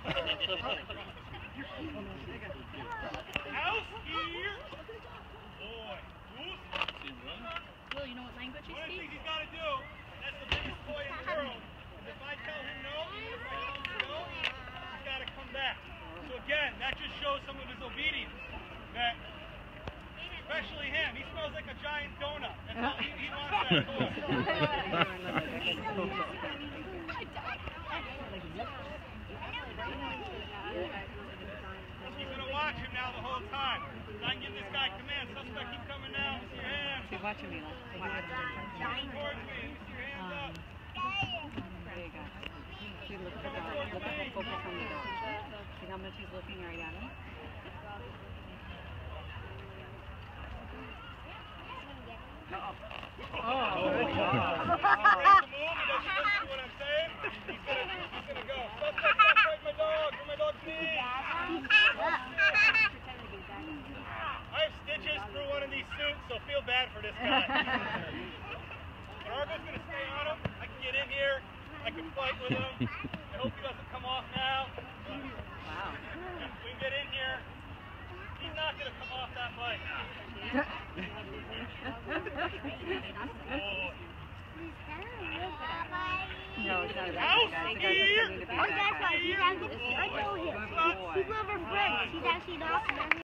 here. Boy. Will, you know what language he One of the things speaks? he's got to do, that's the biggest boy in the world, is if I tell him no, he's got to come back. So again, that just shows some of his obedience. That, especially him, he smells like a giant donut. That's all he wants that toy. He's going to watch him now the whole time. I can give this guy command. Suspect, keep coming now. With your hands. Keep watching me. Coming towards me. With your hands up. There you go. See, look at the dog. Look at how focused on the dog. See how much he's looking right at him? Oh, good job. He doesn't listen to what I'm saying. He's gonna go. Suspect, right, my dog. Where my dog's knee. I have stitches through one of these suits, so feel bad for this guy. But Argo's gonna stay on him. I can get in here. I can fight with him. I hope he doesn't come off now. Wow. We can get in here. He's not gonna come off that bike. No, it's not House that here. guy. He's actually not.